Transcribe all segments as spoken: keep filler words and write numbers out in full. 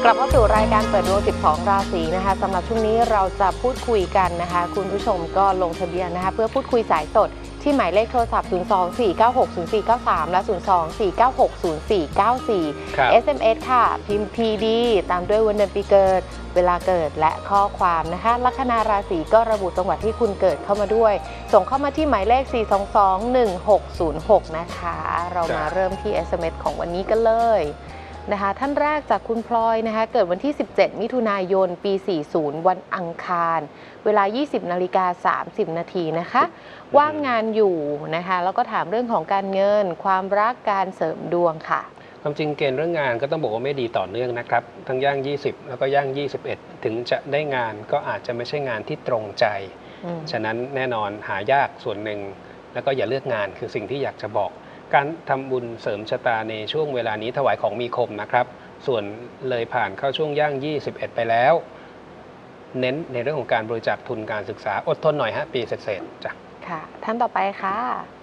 กลับเข้าสู่รายการเปิดดวงสิบสองราศีนะคะสำหรับช่วงนี้เราจะพูดคุยกันนะคะคุณผู้ชมก็ลงทะเบียนนะคะเพื่อพูดคุยสายสดที่หมายเลขโทรศัพท์ ศูนย์ สอง สี่ เก้า หก ศูนย์ สี่ เก้า สาม และ ศูนย์ สอง สี่ เก้า หก ศูนย์ สี่ เก้า สี่ เอส เอ็ม เอส ค่ะพิมพ์ พี ดี ตามด้วยวันเดือนปีเกิดเวลาเกิดและข้อความนะคะลัคนาราศีก็ระบุจังหวัดที่คุณเกิดเข้ามาด้วยส่งเข้ามาที่หมายเลข สี่ สอง สอง หนึ่ง หก ศูนย์ หก นะคะเรามาเริ่มที่ เอส เอ็ม เอส ของวันนี้กันเลยนะคะท่านแรกจากคุณพลอยนะคะเกิดวันที่สิบเจ็ดมิถุนายนปีสี่สิบวันอังคารเวลา ยี่สิบนาฬิกาสามสิบนาทีนะคะว่างงานอยู่นะคะแล้วก็ถามเรื่องของการเงินความรักการเสริมดวงค่ะความจริงเกณฑ์เรื่องงานก็ต้องบอกว่าไม่ดีต่อเนื่องนะครับทั้งย่างยี่สิบแล้วก็ย่างยี่สิบเอ็ดถึงจะได้งานก็อาจจะไม่ใช่งานที่ตรงใจฉะนั้นแน่นอนหายากส่วนหนึ่งแล้วก็อย่าเลือกงานคือสิ่งที่อยากจะบอกการทำบุญเสริมชะตาในช่วงเวลานี้ถวายของมีคมนะครับส่วนเลยผ่านเข้าช่วงย่างยี่สิบเอ็ดไปแล้วเน้นในเรื่องของการบริจาคทุนการศึกษาอดทนหน่อยฮะปีเศษๆจ้ะค่ะท่านต่อไปค่ะ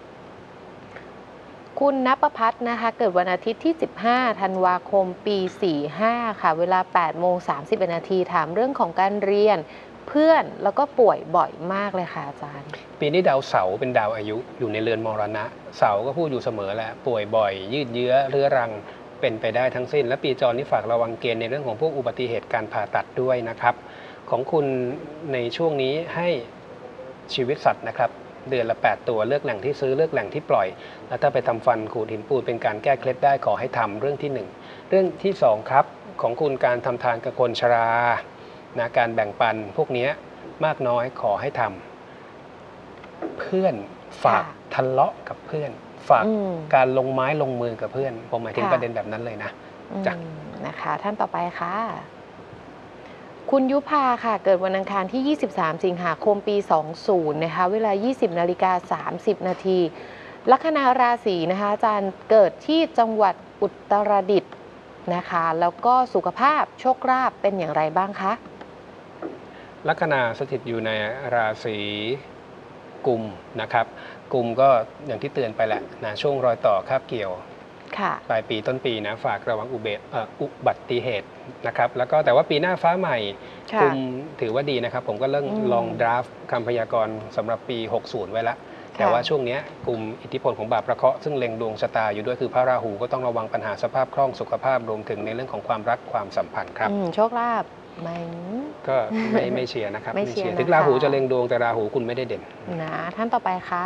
คุณณปภัทรนะคะเกิดวันอาทิตย์ที่สิบห้าธันวาคมปีสี่สิบห้าค่ะเวลา แปดโมงสามสิบเอ็ดนาทีถามเรื่องของการเรียนเพื่อนแล้วก็ป่วยบ่อยมากเลยค่ะอาจารย์ปีนี้ดาวเสาร์เป็นดาวอายุอยู่ในเรือนมรณะเสาร์ก็พูดอยู่เสมอแหละป่วยบ่อยยืดเยื้อเรื้อรังเป็นไปได้ทั้งสิ้นและปีจรนี้ฝากระวังเกณฑ์ในเรื่องของพวกอุบัติเหตุการผ่าตัดด้วยนะครับของคุณในช่วงนี้ให้ชีวิตสัตว์นะครับเดือนละแปดตัวเลือกแหล่งที่ซื้อเลือกแหล่งที่ปล่อยแล้วถ้าไปทำฟันขูดหินปูนเป็นการแก้เคล็ดได้ขอให้ทำเรื่องที่หนึ่งเรื่องที่สองครับของคุณการทำทานกับคนชรานะการแบ่งปันพวกนี้มากน้อยขอให้ทำเพื่อนฝากทะเลาะกับเพื่อนฝากการลงไม้ลงมือกับเพื่อนผมหมายถึงประเด็นแบบนั้นเลยนะจ้ะนะคะท่านต่อไปค่ะคุณยุพาค่ะเกิดวันอังคารที่ยี่สิบสามสิงหาคมปีสองสิบนะคะเวลา ยี่สิบนาฬิกาสามสิบนาทีลัคนาราศีนะคะอาจารย์เกิดที่จังหวัดอุตรดิตถ์นะคะแล้วก็สุขภาพโชคลาภเป็นอย่างไรบ้างคะลัคนาสถิตอยู่ในราศีกุมนะครับกุมก็อย่างที่เตือนไปแหละนะช่วงรอยต่อคาบเกี่ยวปลายปีต้นปีนะฝากระวังอุเบศอุบัติเหตุนะครับแล้วก็แต่ว่าปีหน้าฟ้าใหม่กุมถือว่าดีนะครับผมก็เริ่มลองดราฟคำพยากรณ์สำหรับปีหกสิบไว้แล้วแต่ว่าช่วงนี้กลุ่มอิทธิพลของบาปประเคราะห์ซึ่งเล็งดวงชะตาอยู่ด้วยคือพระราหูก็ต้องระวังปัญหาสภาพคล่องสุขภาพรวมถึงในเรื่องของความรักความสัมพันธ์ครับโชคลาภไม่ก็ไม่ไม่เชียร์นะครับไม่เชียร์ถึงราหูจะเล็งดวงแต่ราหูคุณไม่ได้เด่นนะท่านต่อไปค่ะ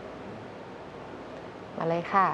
มาเลยค่ะ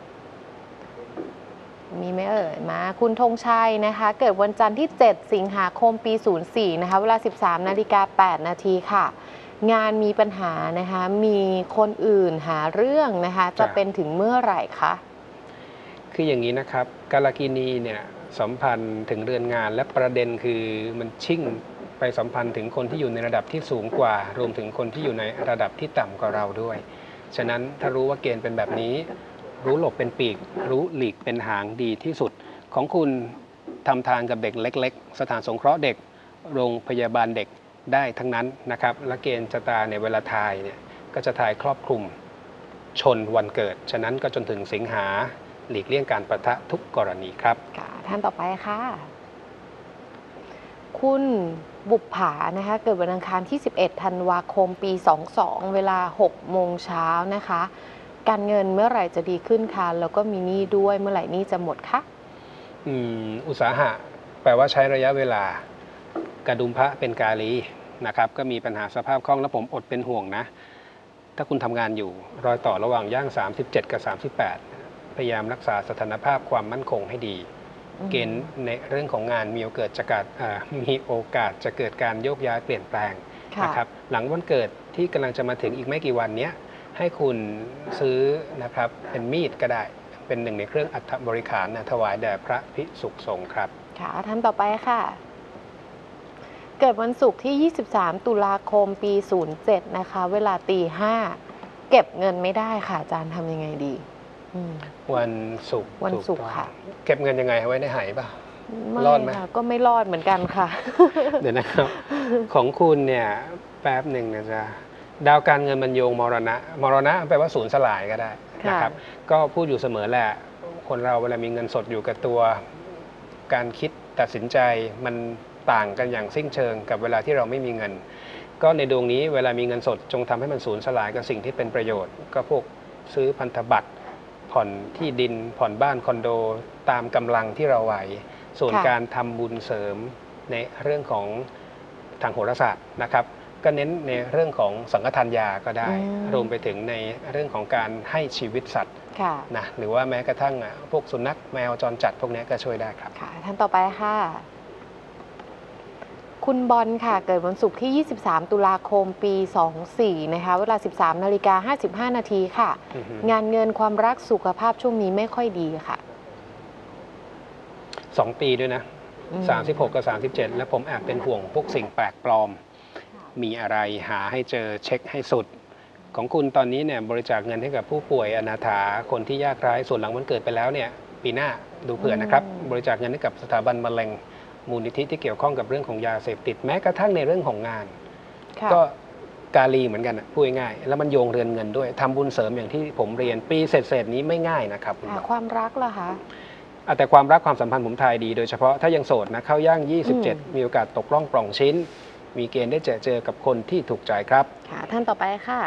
มีไหมเอ่ยมาคุณธงชัยนะคะเกิดวันจันทร์ที่เจ็ดสิงหาคมปีศูนย์สี่นะคะเวลา สิบสามนาฬิกาแปดนาทีค่ะงานมีปัญหานะคะมีคนอื่นหาเรื่องนะคะจะเป็นถึงเมื่อไหร่คะคืออย่างนี้นะครับกาลกินีเนี่ยสัมพันธ์ถึงเรือนงานและประเด็นคือมันชิ่งไปสัมพันธ์ถึงคนที่อยู่ในระดับที่สูงกว่ารวมถึงคนที่อยู่ในระดับที่ต่ำกว่าเราด้วยฉะนั้นถ้ารู้ว่าเกณฑ์เป็นแบบนี้รู้หลบเป็นปีกรู้หลีกเป็นหางดีที่สุดของคุณทำทานกับเด็กเล็กๆสถานสงเคราะห์เด็กโรงพยาบาลเด็กได้ทั้งนั้นนะครับและเกณฑ์ชะตาในเวลาทายเนี่ยก็จะทายครอบคลุมชนวันเกิดฉะนั้นก็จนถึงสิงหาหลีกเลี่ยงการปะทะทุกกรณีครับท่านต่อไปค่ะคุณบุปผานะคะเกิดวันอังคารที่สิบเอ็ดธันวาคมปีสองสิบสองเวลาหกโมงเช้านะคะการเงินเมื่อไหร่จะดีขึ้นคะแล้วก็มีหนี้ด้วยเมื่อไหร่หนี้จะหมดคะอืมอุตสาหะแปลว่าใช้ระยะเวลากระดุมพระเป็นกาลีนะครับก็มีปัญหาสภาพคล่องและผมอดเป็นห่วงนะถ้าคุณทำงานอยู่รอยต่อระหว่างย่างสามสิบเจ็ดกับสามสิบแปดพยายามรักษาสถานภาพความมั่นคงให้ดีเกณฑ์ในเรื่องของงานมีโอกาสจะเกิดมีโอกาสจะเกิดการโยกย้ายเปลี่ยนแปลงนะครับหลังวันเกิดที่กำลังจะมาถึงอีกไม่กี่วันนี้ให้คุณซื้อนะครับเป็นมีดก็ได้เป็นหนึ่งในเครื่องอัฐบริขารนะถวายแด่พระภิกษุสงฆ์ครับค่ะท่านต่อไปค่ะเกิดวันศุกร์ที่ยี่สิบสามตุลาคมปีศูนย์เจ็ดนะคะเวลาตีห้าเก็บเงินไม่ได้ค่ะอาจารย์ทำยังไงดีวันศุกร์วันศุกร์ค่ะเก็บเงินยังไงไว้ในหายป่ะรอดไหมก็ไม่รอดเหมือนกันค่ะเดี๋ยวนะครับของคุณเนี่ยแป๊บหนึ่งนะจ๊ะดาวการเงินมันโยงมรณะมรณะแปลว่าสูญสลายก็ได้นะครับก็พูดอยู่เสมอแหละคนเราเวลามีเงินสดอยู่กับตัวการคิดตัดสินใจมันต่างกันอย่างสิ้นเชิงกับเวลาที่เราไม่มีเงิน ก็ในดวงนี้เวลามีเงินสดจงทำให้มันสูญสลายกับสิ่งที่เป็นประโยชน์ก็พวกซื้อพันธบัตรผ่อนที่ดินผ่อนบ้านคอนโดตามกำลังที่เราไหวส่วนการทำบุญเสริมในเรื่องของทางโหราศาสตร์นะครับก็เน้นในเรื่องของสังฆทานยาก็ได้รวมไปถึงในเรื่องของการให้ชีวิตสัตว์นะหรือว่าแม้กระทั่งพวกสุนัขแมวจรจัดพวกนี้ก็ช่วยได้ครับค่ะท่านต่อไปค่ะคุณบอลค่ะเกิดวันศุกร์ที่ยี่สิบสามตุลาคมปีสองสี่นะคะเวลา สิบสามนาฬิกาห้าสิบห้านาทีค่ะงานเงินความรักสุขภาพช่วงนี้ไม่ค่อยดีค่ะสองปีด้วยนะสามสิบหกกับสามสิบเจ็ดแล้วผมแอบเป็นห่วงพวกสิ่งแปลกปลอมมีอะไรหาให้เจอเช็คให้สุดของคุณตอนนี้เนี่ยบริจาคเงินให้กับผู้ป่วยอนาถาคนที่ยากไร้ส่วนหลังวันเกิดไปแล้วเนี่ยปีหน้าดูเผื่อนะครับบริจาคเงินให้กับสถาบันมะเร็งมูลนิธิที่เกี่ยวข้องกับเรื่องของยาเสพติดแม้กระทั่งในเรื่องของงานก็กาลีเหมือนกันพูดง่ายแล้วมันโยงเรือนเงินด้วยทำบุญเสริมอย่างที่ผมเรียนปีเศษๆนี้ไม่ง่ายนะครับความรักล่ะคะแต่ความรักความสัมพันธ์ผมทายดีโดยเฉพาะถ้ายังโสดนะเข้าย่างยี่สิบเจ็ดมีโอกาสตกล่องปล่องชิ้นมีเกณฑ์ได้เจอเจอกับคนที่ถูกใจครับค่ะท่านต่อไปค่ะ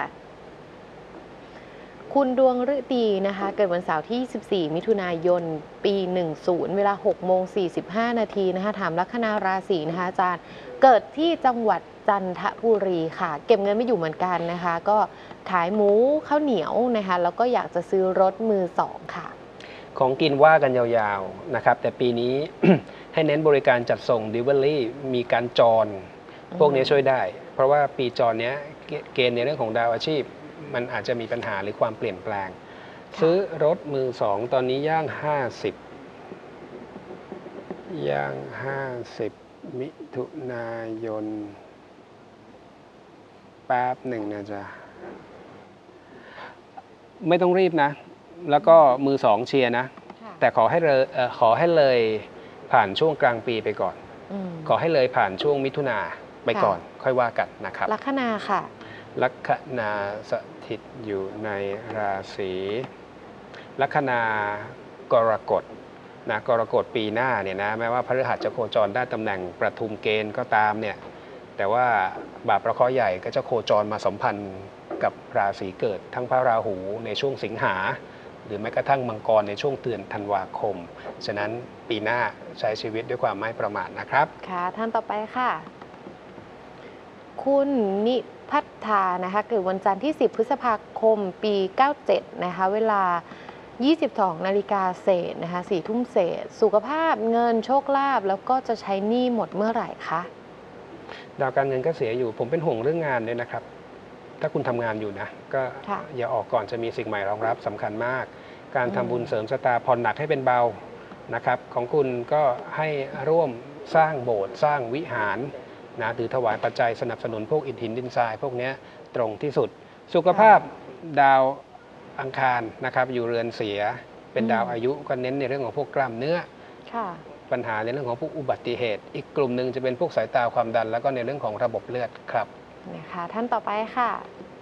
คุณดวงฤดีนะคะเกิดวันเสาร์ที่ยี่สิบสี่มิถุนายนปีหนึ่งศูนย์เวลาหกโมงสี่สิบห้านาทีนะคะถามลัคนาราศีนะคะอาจารย์เกิดที่จังหวัดจันทบุรีค่ะเก็บเงินไม่อยู่เหมือนกันนะคะก็ขายหมูข้าวเหนียวนะคะแล้วก็อยากจะซื้อรถมือสองค่ะของกินว่ากันยาวๆนะครับแต่ปีนี้ ให้เน้นบริการจัดส่ง Delivery มีการจรพวกนี้ช่วยได้เพราะว่าปีจรเนี้ยเกณฑ์ในเรื่องของดาวอาชีพมันอาจจะมีปัญหาหรือความเปลี่ยนแปลงซื้อรถมือสองตอนนี้ย่างห้าสิบย่างห้าสิบมิถุนายนแป๊บหนึ่งนะจ๊ะไม่ต้องรีบนะแล้วก็มือสองเชียร์นะแต่ขอให้เลยขอให้เลยผ่านช่วงกลางปีไปก่อนขอให้เลยผ่านช่วงมิถุนาไปก่อนค่อยว่ากันนะครับลัคนาค่ะลัคนาสถิตอยู่ในราศีลัคนากรกฎนะกรกฎปีหน้าเนี่ยนะแม้ว่าพฤหัสจะโคจรได้ตำแหน่งประทุมเกณฑ์ก็ตามเนี่ยแต่ว่าบาปประเคราะห์ใหญ่ก็จะโคจรมาสัมพันธ์กับราศีเกิดทั้งพระราหูในช่วงสิงหาหรือแม้กระทั่งมังกรในช่วงเดือนธันวาคมฉะนั้นปีหน้าใช้ชีวิตด้วยความไม่ประมาทนะครับค่ะท่านต่อไปค่ะคุณนิพัฒนานะคะเกิดวันจันทร์ที่สิบพฤษภาคมปีเก้าเจ็ดนะคะเวลายี่สิบสองนาฬิกาเศษนะคะสี่ทุ่มเศษสุขภาพเงินโชคลาภแล้วก็จะใช้หนี้หมดเมื่อไหร่คะดาวการเงินก็เสียอยู่ผมเป็นห่วงเรื่องงานด้วยนะครับถ้าคุณทำงานอยู่นะก็อย่าออกก่อนจะมีสิ่งใหม่รองรับสำคัญมากการทำบุญเสริมชะตาผ่อนหนักให้เป็นเบานะครับของคุณก็ให้ร่วมสร้างโบสถ์สร้างวิหารนะหรือถวายปัจจัยสนับสนุนพวกอิฐหินดินทรายพวกนี้ตรงที่สุดสุขภาพดาวอังคารนะครับอยู่เรือนเสียเป็นดาวอายุก็เน้นในเรื่องของพวกกล้ามเนื้อปัญหาในเรื่องของพวกอุบัติเหตุอีกกลุ่มหนึ่งจะเป็นพวกสายตาความดันแล้วก็ในเรื่องของระบบเลือดครับนะคะท่านต่อไปค่ะ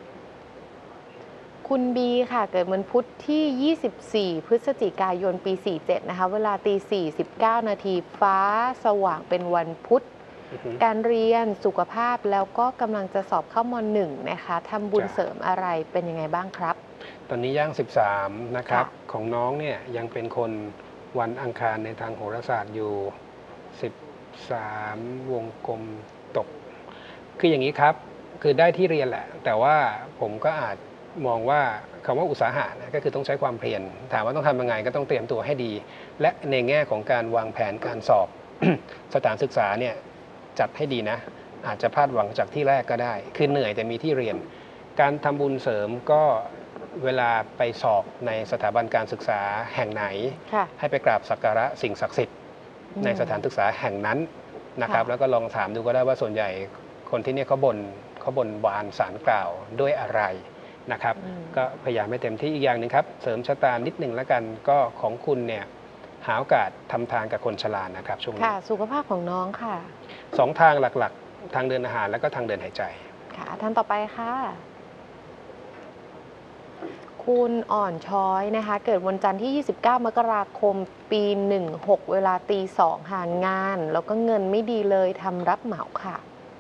คุณบีค่ะเกิดวันพุธที่ยี่สิบสี่พฤศจิกายนปีสี่สิบเจ็ดนะคะเวลาตีสี่สิบเก้านาทีฟ้าสว่างเป็นวันพุธการเรียนสุขภาพแล้วก็กำลังจะสอบเข้ามหนึ่งนะคะทำบุญเสริมอะไรเป็นยังไงบ้างครับตอนนี้ย่างสิบสามนะครับของน้องเนี่ยยังเป็นคนวันอังคารในทางโหราศาสตร์อยู่สิบสามวงกลมตกคืออย่างนี้ครับคือได้ที่เรียนแหละแต่ว่าผมก็อาจมองว่าคำว่าอุตสาหะนะก็คือต้องใช้ความเพียรถามว่าต้องทำยังไงก็ต้องเตรียมตัวให้ดีและในแง่ของการวางแผนการสอบ สถานศึกษาเนี่ยจัดให้ดีนะอาจจะพลาดหวังจากที่แรกก็ได้คือเหนื่อยแต่มีที่เรียนการทำบุญเสริมก็เวลาไปสอบในสถาบันการศึกษาแห่งไหนให้ไปกราบสักการะสิ่งศักดิ์สิทธิ์ในสถานศึกษาแห่งนั้นนะครับแล้วก็ลองถามดูก็ได้ว่าส่วนใหญ่คนที่นี่เขาบ่นเขาบ่นวานสารกล่าวด้วยอะไรนะครับก็พยายามให้เต็มที่อีกอย่างหนึ่งครับเสริมชะตานิดหนึ่งแล้วกันก็ของคุณเนี่ยหาโอกาสทำทานกับคนชรานะครับช่วงนี้ค่ะสุขภาพของน้องค่ะสองทางหลักๆทางเดินอาหารแล้วก็ทางเดินหายใจค่ะท่านต่อไปค่ะคคุณอ่อนช้อยนะคะเกิดวันจันทร์ที่ ยี่สิบเก้า มกราคม ปี หนึ่งหก เวลาตีสองหางาน แล้วก็เงินไม่ดีเลยทำรับเหมาค่ะ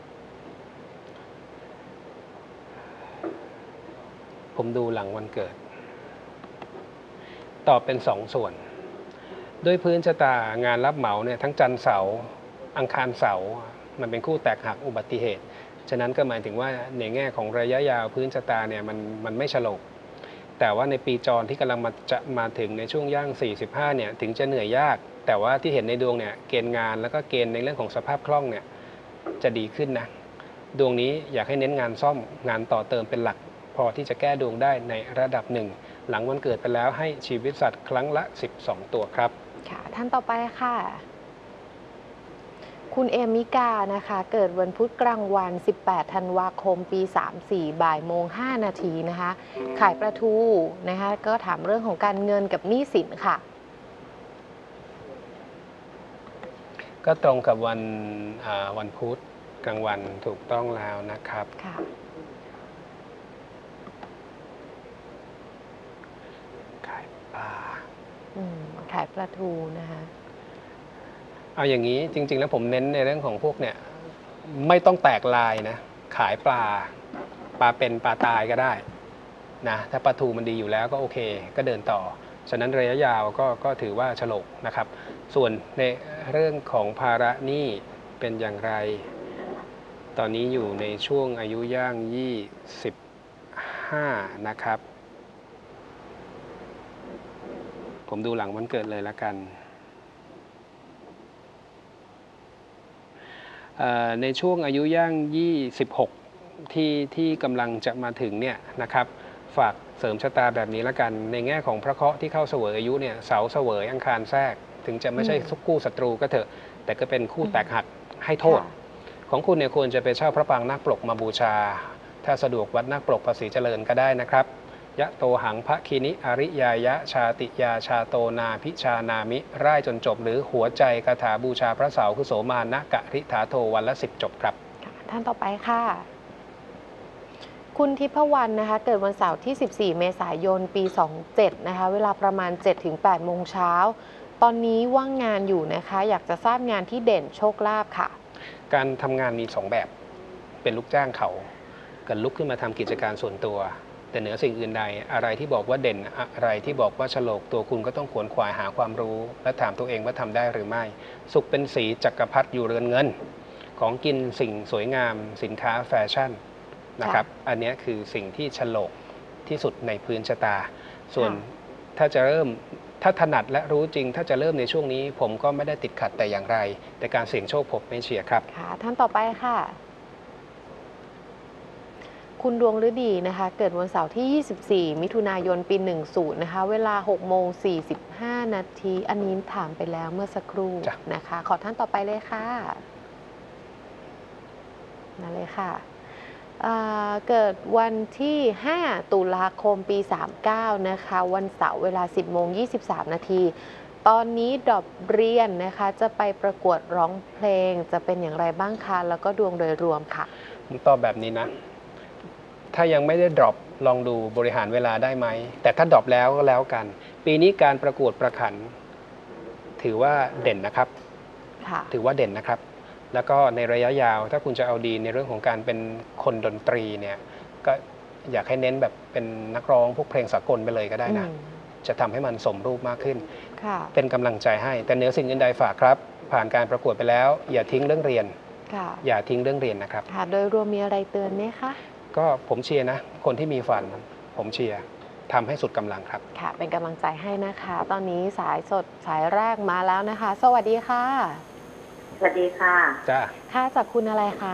ผมดูหลังวันเกิด ตอบเป็นสองส่วน ด้วยพื้นชะตางานรับเหมาเนี่ยทั้งจันทร์เสาร์อังคารเสาร์มันเป็นคู่แตกหักอุบัติเหตุ ฉะนั้นก็หมายถึงว่าในแง่ของระยะยาวพื้นชะตาเนี่ยมันมันไม่ฉลก แต่ว่าในปีจรที่กำลังมาจะมาถึงในช่วงย่าง สี่สิบห้า เนี่ยถึงจะเหนื่อยยาก แต่ว่าที่เห็นในดวงเนี่ยเกณฑ์งานแล้วก็เกณฑ์ในเรื่องของสภาพคล่องเนี่ยจะดีขึ้นนะดวงนี้อยากให้เน้นงานซ่อมงานต่อเติมเป็นหลัก พอที่จะแก้ดวงได้ในระดับหนึ่งหลังวันเกิดไปแล้วให้ชีวิตสัตว์ครั้งละสิบสองตัวครับค่ะท่านต่อไปค่ะคุณเอมิกานะคะเกิดวันพุธกลางวัน สิบแปด ธันวาคม ปี สามสิบสี่ บ่ายโมง ห้า นาทีนะคะขายปลาทูนะคะก็ถามเรื่องของการเงินกับหนี้สินค่ะก็ตรงกับวันวันพุธกลางวันถูกต้องแล้วนะครับค่ะขายปลาอืมขายปลาทูนะคะเอาอย่างนี้จริงๆแล้วผมเน้นในเรื่องของพวกเนี่ยไม่ต้องแตกลายนะขายปลาปลาเป็นปลาตายก็ได้นะถ้าปลาทูมันดีอยู่แล้วก็โอเคก็เดินต่อฉะนั้นระยะยาวก็ก็ถือว่าฉลกนะครับส่วนในเรื่องของภาระหนี้เป็นอย่างไรตอนนี้อยู่ในช่วงอายุย่างยี่สิบห้านะครับผมดูหลังวันเกิดเลยละกันในช่วงอายุย่างยี่สิบหกที่ที่กำลังจะมาถึงเนี่ยนะครับฝากเสริมชะตาแบบนี้ละกันในแง่ของพระเคราะห์ที่เข้าเสวยอายุเนี่ยเสาเสวยอังคารแทรกถึงจะไม่ใช่คู่ศัตรูก็เถอะแต่ก็เป็นคู่แตกหักให้โทษของคุณเนี่ยควรจะไปเช่าพระปรางนาคปลกมาบูชาถ้าสะดวกวัดนาคปลกภาษีเจริญก็ได้นะครับยะโตหังพระคินิอริยายะชาติยาชาโตนาพิชานามิร่ายจนจบหรือหัวใจคาถาบูชาพระเสาร์คือโสมานะกะริถาโทวันละสิบจบครับท่านต่อไปค่ะคุณทิพวรรณนะคะเกิดวันเสาร์ที่ สิบสี่ เมษายน ปี สองเจ็ด นะคะเวลาประมาณ เจ็ดถึงแปด โมงเช้าตอนนี้ว่างงานอยู่นะคะอยากจะทราบงานที่เด่นโชคลาภค่ะการทำงานมีสองแบบเป็นลูกจ้างเขากับลุกขึ้นมาทำกิจการส่วนตัวแต่เหนือสิ่งอื่นใดอะไรที่บอกว่าเด่นอะไรที่บอกว่าฉลกตัวคุณก็ต้องขวนขวายหาความรู้และถามตัวเองว่าทำได้หรือไม่สุขเป็นสีจักรพรรดิอยู่เรือนเงินของกินสิ่งสวยงามสินค้าแฟชั่นนะครับอันนี้คือสิ่งที่ฉลกที่สุดในพื้นชะตาส่วนถ้าจะเริ่มถ้าถนัดและรู้จริงถ้าจะเริ่มในช่วงนี้ผมก็ไม่ได้ติดขัดแต่อย่างไรแต่การเสี่ยงโชคผมไม่เชียร์ครับค่ะท่านต่อไปค่ะคุณดวงฤดีนะคะเกิดวันเสาร์ที่ ยี่สิบสี่ มิถุนายน ปี หนึ่งสิบ นะคะเวลา หกโมงสี่สิบห้า นาทีอันนี้ถามไปแล้วเมื่อสักครู่นะคะขอท่านต่อไปเลยค่ะนั่นเลยค่ะเกิดวันที่ ห้า ตุลาคม ปี สามสิบเก้า นะคะวันเสาร์เวลา สิบโมงยี่สิบสาม นาทีตอนนี้ดรอปเรียนนะคะจะไปประกวดร้องเพลงจะเป็นอย่างไรบ้างคะแล้วก็ดวงโดยรวมค่ะผมตอบแบบนี้นะถ้ายังไม่ได้ดรอปลองดูบริหารเวลาได้ไหมแต่ถ้าดรอปแล้วก็แล้วกันปีนี้การประกวดประขันถือว่าเด่นนะครับถือว่าเด่นนะครับแล้วก็ในระยะยาวถ้าคุณจะเอาดีในเรื่องของการเป็นคนดนตรีเนี่ยก็อยากให้เน้นแบบเป็นนักร้องพวกเพลงสากลไปเลยก็ได้นะจะทำให้มันสมรูปมากขึ้นเป็นกำลังใจให้แต่เหนือสิ่งอื่นใดฝากครับผ่านการประกวดไปแล้วอย่าทิ้งเรื่องเรียนอย่าทิ้งเรื่องเรียนนะครับโดยรวมมีอะไรเตือนไหมคะก็ผมเชียร์นะคนที่มีฝันผมเชียร์ทำให้สุดกำลังครับค่ะเป็นกำลังใจให้นะคะตอนนี้สายสดสายแรกมาแล้วนะคะสวัสดีค่ะสวัสดีค่ะจ้าค่ะจากคุณอะไรคะ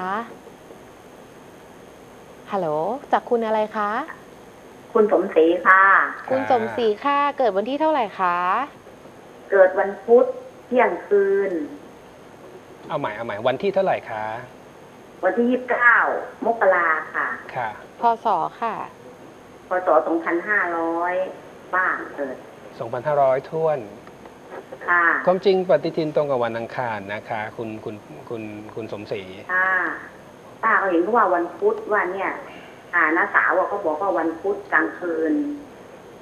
ฮัลโหลจากคุณอะไรคะคุณสมศรีค่ะคุณสมศรีค่ะเกิดวันที่เท่าไหร่คะเกิดวันพุธเที่ยงคืนเอาใหม่เอาใหม่วันที่เท่าไหร่คะวันที่ยี่สิบเก้ามกราค่ะค่ะพศค่ะพศสองพันห้าร้อยบ้านเกิดสองพันห้าร้อยท้วนค่ะความจริงปฏิทินตรงกับวันอังคารนะคะคุณคุณคุณคุณสมศรีค่ะป้าเขาเห็นว่าวันพุธวันเนี่ยอ่าน้าสาวก็บอกว่าวันพุธกลางคืน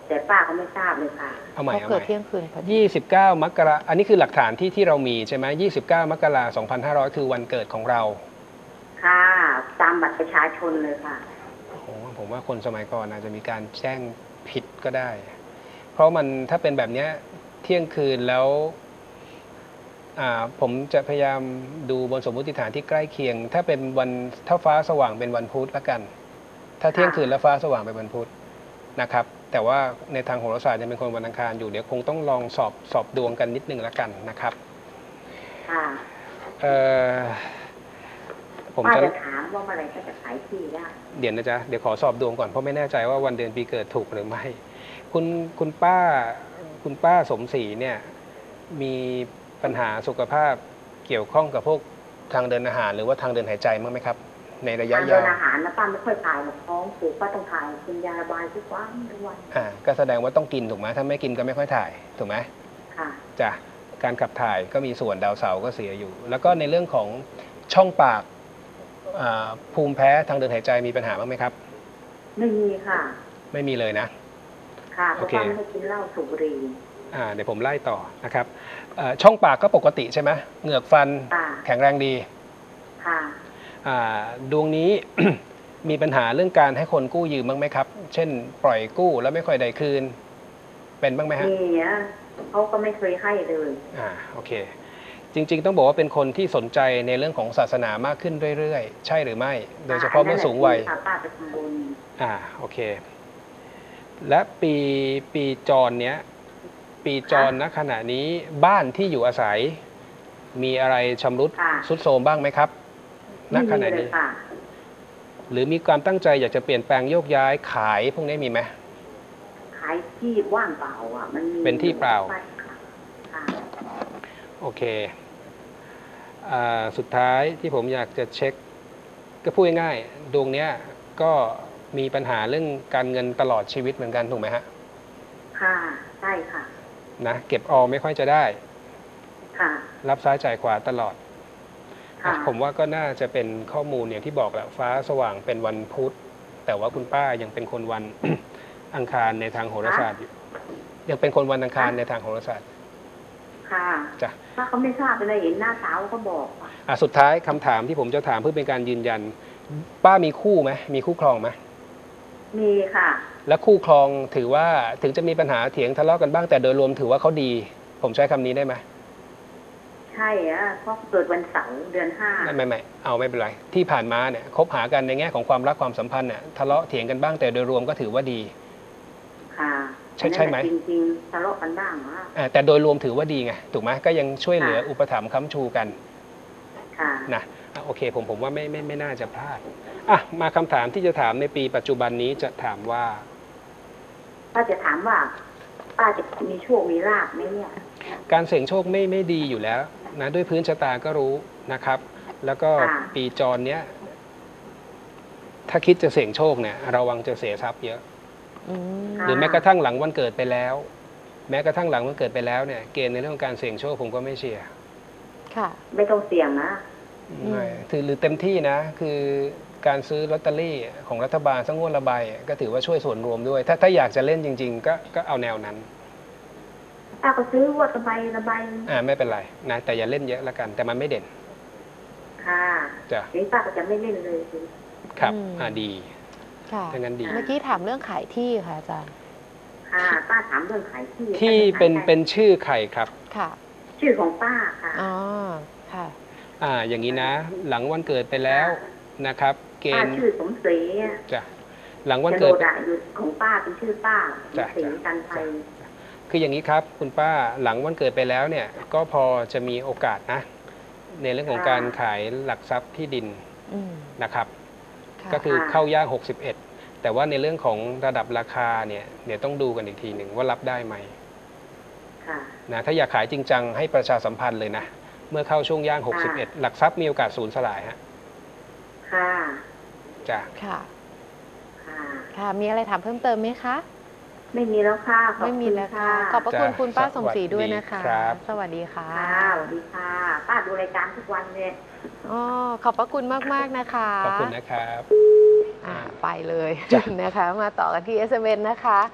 แต่ป้าก็ไม่ทราบเลยค่ะเอาใหม่เขาเอาใหเกิดม่เที่ยงคืนพอดียี่สิบเก้ามกราอันนี้คือหลักฐานที่ที่เรามีใช่ไหมยี่สิบเก้ามกราสองพันห้าร้อยคือวันเกิดของเราค่ะตามบัตรประชาชนเลยค่ะโอ้โหผมว่าคนสมัยก่อนอาจจะมีการแจ้งผิดก็ได้ เพราะมันถ้าเป็นแบบเนี้ยเที่ยงคืนแล้วอ่าผมจะพยายามดูบนสมมติฐานที่ใกล้เคียง ถ้าเป็นวันถ้าฟ้าสว่างเป็นวันพุธละกัน ถ้าเที่ยงคืนแล้วฟ้าสว่างเป็นวันพุธนะครับ แต่ว่าในทางโหราศาสตร์ยังเป็นคนวันอังคารอยู่เดี๋ยวคงต้องลองสอบสอบดวงกันนิดนึงละกันนะครับค่ะเอ่อผมป้าจะจะถามว่าเมื่อไหรก็จะขายที่ได้เดี๋ยวนะจ๊ะเดี๋ยวขอสอบดวงก่อนเพราะไม่แน่ใจว่าวันเดือนปีเกิดถูกหรือไม่ คุณคุณป้าคุณป้าสมศรีเนี่ยมีปัญหาสุขภาพเกี่ยวข้องกับพวกทางเดินอาหารหรือว่าทางเดินหายใจมั้างไหมครับ ในระยะทางยาเดิวนอาหารนะป้าไม่ค่อยถ่ายหรอกท้องผูกป้าต้องถ่ายกินยาระบายทุกวันทุกวันอ่าก็แสดงว่าต้องกินถูกไหมถ้าไม่กินก็ไม่ค่อยถ่ายถูกไหมค่ะจ้ะการขับถ่ายก็มีส่วนดาวเสาร์ก็เสียอยู่ แล้วก็ในเรื่องของช่องปากอ่าภูมิแพ้ทางเดินหายใจมีปัญหาบ้างไหมครับไม่มีค่ะไม่มีเลยนะค่ะเพโอราะเคป้าไม่ให้กินเหล้าสูบบุหรี่อ่าเดี๋ยวผมไล่ต่อนะครับเอ่อช่องปากก็ปกติใช่ไหมเหงือกฟันค่ะแข็งแรงดีค่ะอ่าดวงนี้ มีปัญหาเรื่องการให้คนกู้ยืมบ้างไหมครับ เช่น ปล่อยกู้แล้วไม่ค่อยได้คืน เป็นบ้างไหมฮะมีอ่ะเขาก็ไม่เคยให้เลยอ่าโอเค จริง ๆ ต้องบอกว่าเป็นคนที่สนใจในเรื่องของศาสนามากขึ้นเรื่อยๆ ใช่หรือไม่ โดยเฉพาะเมื่อสูงวัยค่ะป้าไปทำบุญอ่าโอเค และปีปีจรเนี้ยปีจรณขณะนี้บ้านที่อยู่อาศัย มีอะไรชำรุดค่ะทรุดโทรมบ้างไหมครับณไม่ขมีณะเลยนี้ค่ะหรือมีความตั้งใจอยากจะเปลี่ยนแปลงโยกย้ายขายพวกนี้มีไหมขายที่ว่างเปล่าอ่ะ มันมีเป็นที่เปล่าค่ะค่ะโอเคอ่าสุดท้ายที่ผมอยากจะเช็ค ก็พูดง่ายๆดวงเนี้ยก็มีปัญหาเรื่องการเงินตลอดชีวิตเหมือนกันถูกไหมฮะค่ะ ใช่ค่ะนะเก็บออมไม่ค่อยจะได้ค่ะรับซ้ายจ่ายขวาตลอดค่ะผมว่าก็น่าจะเป็นข้อมูลอย่างที่บอกแหละฟ้าสว่างเป็นวันพุธแต่ว่าคุณป้ายังเป็นคนวัน อังคารในทางโหราศาสตร์อยู่ยังเป็นคนวันอังคารในทางโหราศาสตร์ค่ะจ้ะถ้าเขาไม่ทราบเลยเห็นหน้าสาวก็บอกอะอ่ะสุดท้ายคำถามที่ผมจะถามเพื่อเป็นการยืนยัน ป้ามีคู่ไหมมีคู่ครองไหมมีค่ะและคู่ครองถือว่าถึงจะมีปัญหาเถียงทะเลาะกันบ้างแต่โดยรวมถือว่าเขาดี ผมใช้คำนี้ได้ไหมใช่อะเพราะเกิดวันเสาร์เดือนห้าไม่ไม่ไม่เอาไม่เป็นไรที่ผ่านมาเนี่ยคบหากันในแง่ของความรักความสัมพันธ์เนี่ยทะเลาะเถียงกันบ้างแต่โดยรวมก็ถือว่าดีค่ะใช่ใช่ไหมจริงๆทะเลาะกันบ้างอะอ่าแต่โดยรวมถือว่าดีไงถูกไหมก็ยังช่วยเหลืออุปถัมภ์ค้ำชูกันค่ะนะอ่ะโอเคผมผมว่าไม่ไม่ไม่น่าจะพลาดอ่ะมาคำถามที่จะถามในปีปัจจุบันนี้จะถามว่าป้าจะถามว่า ป้าจะมีโชคมีลาภไหมเนี่ยการเสี่ยงโชคไม่ไม่ดีอยู่แล้วนะด้วยพื้นชะตาก็รู้นะครับ แล้วก็ปีจรเนี้ยถ้าคิดจะเสี่ยงโชคเนี่ยระวังจะเสียทรัพย์เยอะอืมหรือแม้กระทั่งหลังวันเกิดไปแล้ว แม้กระทั่งหลังวันเกิดไปแล้วเนี่ยเกณฑ์ในเรื่องของการเสี่ยงโชคผมก็ไม่เชียร์ค่ะไม่ต้องเสี่ยงนะไม่ถือหรือเต็มที่นะ คือการซื้อลอตเตอรี่ของรัฐบาลสักงวดละใบก็ถือว่าช่วยส่วนรวมด้วย ถ้าถ้าอยากจะเล่นจริง ๆ ก็ก็เอาแนวนั้นป้าก็ซื้อวัดระบายระบายอ่าไม่เป็นไรนะแต่อย่าเล่นเยอะละกัน แต่มันไม่เด่นค่ะจ้ะนี่ป้าก็จะไม่เล่นเลยครับอืมอ่าดีค่ะถ้างั้นดีเมื่อกี้ถามเรื่องขายที่ค่ะอาจารย์ค่ะ ป้าถามเรื่องขายที่ที่เป็นป้าจะขายเป็นชื่อใครครับค่ะชื่อของป้าค่ะอ๋อ ค่ะอ่าอย่างนี้นะ หลังวันเกิดไปแล้วนะครับ เกป้าณฑ์ชื่อสมศรีอะจ้ะหลังวันโฉนเกิดดอะอยู่ของป้าเป็นชื่อป้าสมจ้ะศรีจ้ะกันไทยคืออย่างนี้ครับคุณป้าหลังวันเกิดไปแล้วเนี่ยก็พอจะมีโอกาสนะ ในเรื่องของค่ะการขายหลักทรัพย์ที่ดินอืมนะครับค่ะก็คือค่ะเข้าย่างหกสิบเอ็ดแต่ว่าในเรื่องของระดับราคาเนี่ยเดี๋ยวต้องดูกันอีกทีหนึ่งว่ารับได้ไหมค่ะนะถ้าอยากขายจริงจังให้ประชาสัมพันธ์เลยนะเมื่อเข้าช่วงย่างหกสิบเอ็ดหลักทรัพย์มีโอกาสสูญสลายฮะค่ะจ้ะค่ะค่ะค่ะ มีอะไรถามเพิ่มเติมไหมคะไม่มีแล้วค่ะขอบไม่มีคุณแล้วค่ะค่ะ ขอบพระคุณคุณป้าสมศรีด้วยนะคะครับสวัสดีค่ะค่ะสวัสดีค่ะ ป้าดูรายการทุกวันเลยอ๋อ ขอบพระคุณมาก ๆ นะคะขอบคุณนะครับอ่าไปเลยจ้ะนะคะ มาต่อกันที่ เอส เอ็ม เอส นะคะ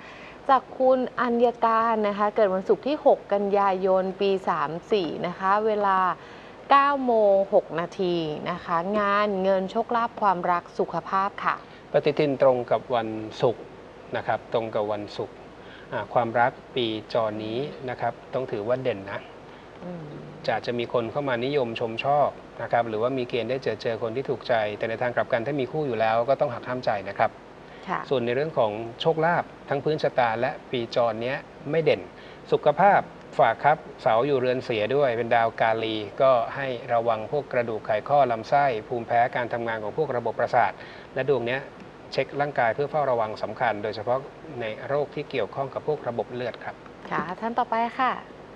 จากคุณอัญญการนะคะเกิดวันศุกร์ที่ หก กันยายน ปี สามสี่ นะคะเวลา เก้าโมงหก นาทีนะคะงานเงินโชคลาภความรักสุขภาพค่ะปฏิทินตรงกับวันศุกร์นะครับตรงกับวันศุกร์ความรักปีจอนี้นะครับต้องถือว่าเด่นนะจะจะมีคนเข้ามานิยมชมชอบนะครับหรือว่ามีเกณฑ์ได้เจอเจอคนที่ถูกใจแต่ในทางกลับกันถ้ามีคู่อยู่แล้วก็ต้องหักห้ามใจนะครับส่วนในเรื่องของโชคลาภทั้งพื้นชะตาและปีจรเนี้ยไม่เด่นสุขภาพฝากครับเสาอยู่เรือนเสียด้วยเป็นดาวกาลีก็ให้ระวังพวกกระดูกไขข้อลำไส้ภูมิแพ้การทำงานของพวกระบบประสาทและดวงนี้เช็คร่างกายเพื่อเฝ้าระวังสำคัญโดยเฉพาะในโรคที่เกี่ยวข้องกับพวกระบบเลือดครับค่ะท่านต่อไปค่ะ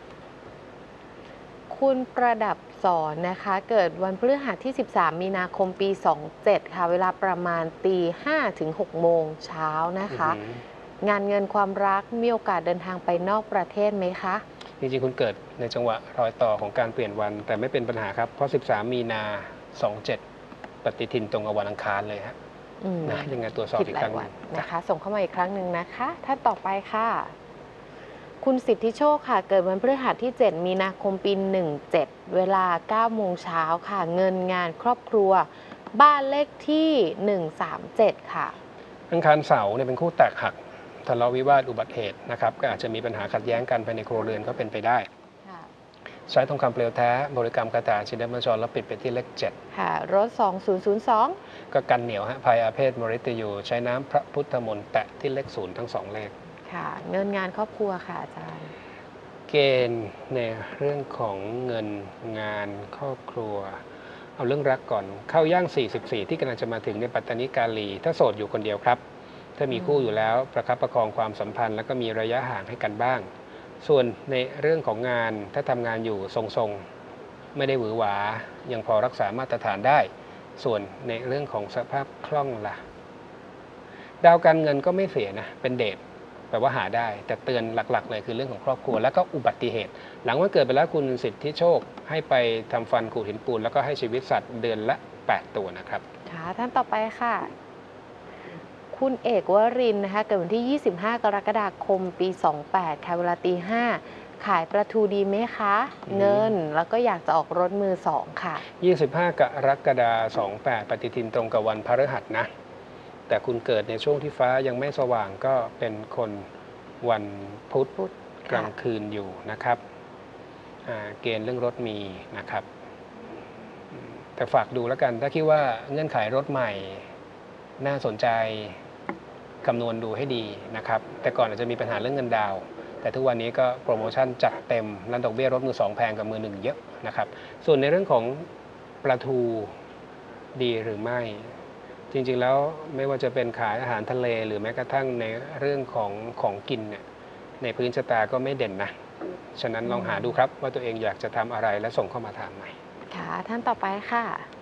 คุณประดับสอนนะคะเกิดวันพฤหัสที่สิบสามมีนาคมปีสองเจ็ดค่ะเวลาประมาณตีห้าถึงหกโมงเช้านะคะงานเงินความรักมีโอกาสเดินทางไปนอกประเทศไหมคะจริงๆคุณเกิดในจังหวะรอยต่อของการเปลี่ยนวันแต่ไม่เป็นปัญหาครับเพราะสิบสามมีนาสองเจ็ดปฏิทินตรงกับวันอังคารเลยฮะนะยังไงตรวจสอบอีกครั้งนะคะส่งเข้ามาอีกครั้งหนึ่งนะคะท่านต่อไปค่ะคุณสิทธิโชคค่ะเกิดวันพฤหัสที่เจ็ดมีนาคมปีหนึ่งเจ็ดเวลาเก้าโมงเช้าค่ะเงินงานครอบครัวบ้านเลขที่หนึ่งสามเจ็ดค่ะอังคารเสาร์เนี่ยเป็นคู่แตกหักทะเลาะวิวาทอุบัติเหตุนะครับก็อาจจะมีปัญหาขัดแย้งกันภายในครัวเรือนก็เป็นไปได้ใช้ทองคำเปลวแท้บริกรรมคาถาชินบัญชรแล้วปิดไปที่เลขเจ็ดค่ะรถสองศูนย์ศูนย์สองก็กันเหนียวฮะภัยอาเพศมฤตยูใช้น้ำพระพุทธมนต์แตะที่เลขศูนย์ทั้งสองเลขค่ะเงินงานครอบครัวค่ะอาจารย์เกณฑ์ในเรื่องของเงินงานครอบครัวเอาเรื่องรักก่อนเข้าย่างสี่สิบสี่ที่กำลังจะมาถึงในปัตตานีกาลีถ้าโสดอยู่คนเดียวครับถ้ามีคู่อยู่แล้วประคับประคองความสัมพันธ์แล้วก็มีระยะห่างให้กันบ้างส่วนในเรื่องของงานถ้าทำงานอยู่ทรงๆไม่ได้หวือหวายังพอรักษามาตรฐานได้ส่วนในเรื่องของสภาพคล่องล่ะดาวการเงินก็ไม่เสียนะเป็นเดชแปลว่าหาได้แต่เตือนหลักๆเลยคือเรื่องของครอบครัวแล้วก็อุบัติเหตุหลังวันเกิดไปแล้วคุณสิทธิโชคให้ไปทำฟันขูดหินปูนแล้วก็ให้ชีวิตสัตว์เดือนละแปดตัวนะครับค่ะท่านต่อไปค่ะคุณเอกวรินทร์นะคะเกิดวันที่ยี่สิบห้ากรกฎาคมปีสองแปดค่ะเวลาตีห้าขายปลาทูดีไหมคะเงินแล้วก็อยากจะออกรถมือสองค่ะยี่สิบห้ากรกฎาคมสองแปดปฏิทินตรงกับวันพฤหัสนะแต่คุณเกิดในช่วงที่ฟ้ายังไม่สว่างก็เป็นคนวันพุธกลางคืนอยู่นะครับเกณฑ์เรื่องรถมีนะครับแต่ฝากดูแล้วกันถ้าคิดว่าเงื่อนไขรถใหม่น่าสนใจคำนวณดูให้ดีนะครับแต่ก่อนอาจจะมีปัญหาเรื่องเงินดาวแต่ทุกวันนี้ก็โปรโมชั่นจัดเต็มและดอกเบี้ยรถมือสองแพงกับมือหนึ่งเยอะนะครับส่วนในเรื่องของปลาทูดีหรือไม่จริงๆแล้วไม่ว่าจะเป็นขายอาหารทะเลหรือแม้กระทั่งในเรื่องของของกินเนี่ยในพื้นชะตาก็ไม่เด่นนะฉะนั้นลองหาดูครับว่าตัวเองอยากจะทำอะไรและส่งเข้ามาถามใหม่ค่ะท่านต่อไปค่ะ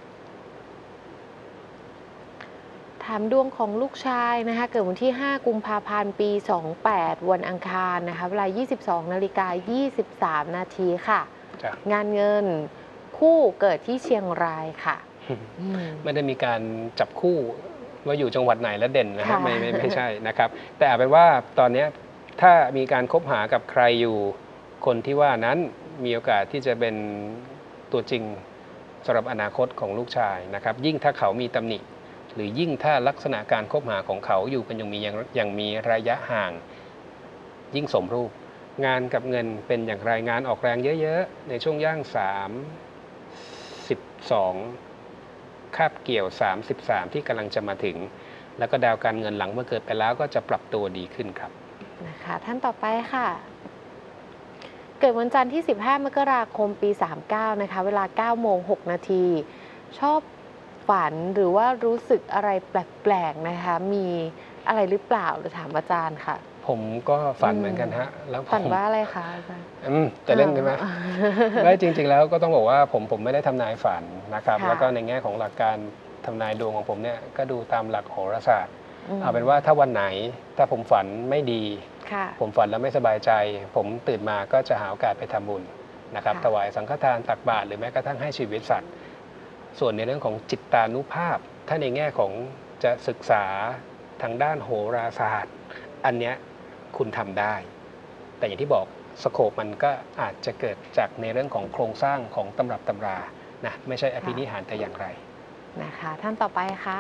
ถามดวงของลูกชายนะคะเกิดวันที่ห้ากุมภาพันธ์ปีสองแปดวันอังคารนะคะเวลายี่สิบสองนาฬิกายี่สิบสามนาทีค่ะงานเงินคู่เกิดที่เชียงรายค่ะไม่ได้มีการจับคู่ว่าอยู่จังหวัดไหนและเด่นนะครับไม่ไม่ไม่ใช่นะครับแต่เอาเป็นว่าตอนนี้ถ้ามีการคบหากับใครอยู่คนที่ว่านั้นมีโอกาสที่จะเป็นตัวจริงสำหรับอนาคตของลูกชายนะครับยิ่งถ้าเขามีตำหนิหรือยิ่งถ้าลักษณะการคบหาของเขาอยู่กันอย่างมีอย่างมีระยะห่างยิ่งสมรูปงานกับเงินเป็นอย่างไรงานออกแรงเยอะๆในช่วงย่างสามสิบสองคาบเกี่ยวสามสิบสามที่กำลังจะมาถึงแล้วก็ดาวการเงินหลังเมื่อเกิดไปแล้วก็จะปรับตัวดีขึ้นครับนะคะท่านต่อไปค่ะเกิดวันจันทร์ที่สิบห้ามกราคมปีสามเก้านะคะเวลาเก้าโมงหกนาทีชอบฝันหรือว่ารู้สึกอะไรแปลกๆนะคะมีอะไรหรือเปล่าหรือถามอาจารย์ค่ะผมก็ฝันเหมือนกันฮะแล้วฝันว่าอะไรคะอาจารย์อืมจะเล่นใช่ไหมไม่จริงๆแล้วก็ต้องบอกว่าผมผมไม่ได้ทำนายฝันนะครับแล้วก็ในแง่ของหลักการทำนายดวงของผมเนี่ยก็ดูตามหลักโหราศาสตร์เอาเป็นว่าถ้าวันไหนถ้าผมฝันไม่ดีผมฝันแล้วไม่สบายใจผมตื่นมาก็จะหาโอกาสไปทำบุญนะครับถวายสังฆทานตักบาตรหรือแม้กระทั่งให้ชีวิตสัตว์ส่วนในเรื่องของจิตตานุภาพถ้าในแง่ของจะศึกษาทางด้านโหราศาสตร์อันเนี้ยคุณทำได้ แต่อย่างที่บอกสโคปมันก็อาจจะเกิดจากในเรื่องของโครงสร้างของตำรับตำรานะไม่ใช่อภินิหารแต่อย่างไรนะคะท่านต่อไปค่ะ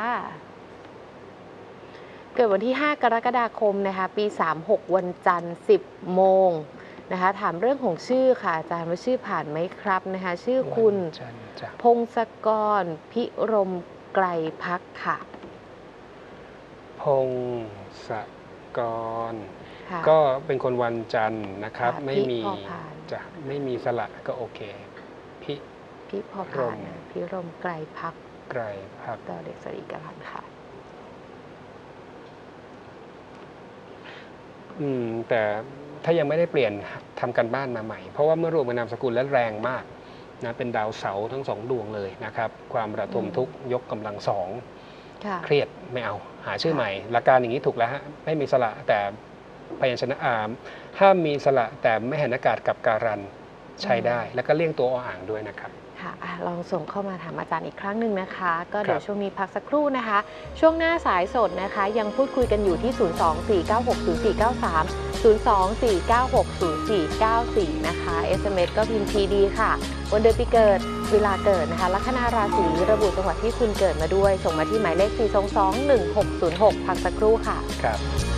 เกิดวันที่ห้ากรกฎาคมนะคะปีสามหกวันจันทร์สิบโมงนะคะถามเรื่องของชื่อค่ะอาจารย์ว่าชื่อผ่านไหมครับนะคะชื่อคุณพงศกรพิรมไกรพักค่ะพงศกรก็เป็นคนวันจันทร์นะครับไม่มีจะไม่มีสระก็โอเคพิพิพอพานพิรมไกรพักไกรพักต่อเด็กสรีกรันค่ะอืมแต่ถ้ายังไม่ได้เปลี่ยนทำกันบ้านมาใหม่เพราะว่าเมื่อรวมเป็นนามสกุลแล้วแรงมากนะเป็นดาวเสาร์ทั้งสองดวงเลยนะครับความระทมทุกข์ยกกำลังสองเครียดไม่เอาหาชื่อใหม่หลักการอย่างนี้ถูกแล้วฮะไม่มีสระแต่พยัญชนะอามห้ามมีสระแต่ไม่หันอากาศกับการันใช้ได้แล้วก็เลี่ยงตัวออ่างด้วยนะครับค่ะลองส่งเข้ามาถามอาจารย์อีกครั้งหนึ่งนะคะก็เดี๋ยวช่วงนี้พักสักครู่นะคะช่วงหน้าสายสดนะคะยังพูดคุยกันอยู่ที่ ศูนย์ สอง สี่ เก้า หก ศูนย์ สี่ เก้า สาม ศูนย์ สอง สี่ เก้า หก ศูนย์ สี่ เก้า สี่ นะคะ เอส เอ็ม เอส ก็พิมพ์ พี ดี ค่ะวันเดือนปีเกิดเวลาเกิดนะคะลัคนาราศีระบุจังหวัดที่คุณเกิดมาด้วยส่งมาที่หมายเลข สี่ สอง สอง หนึ่ง หก ศูนย์ หก พักสักครู่ค่ะครับ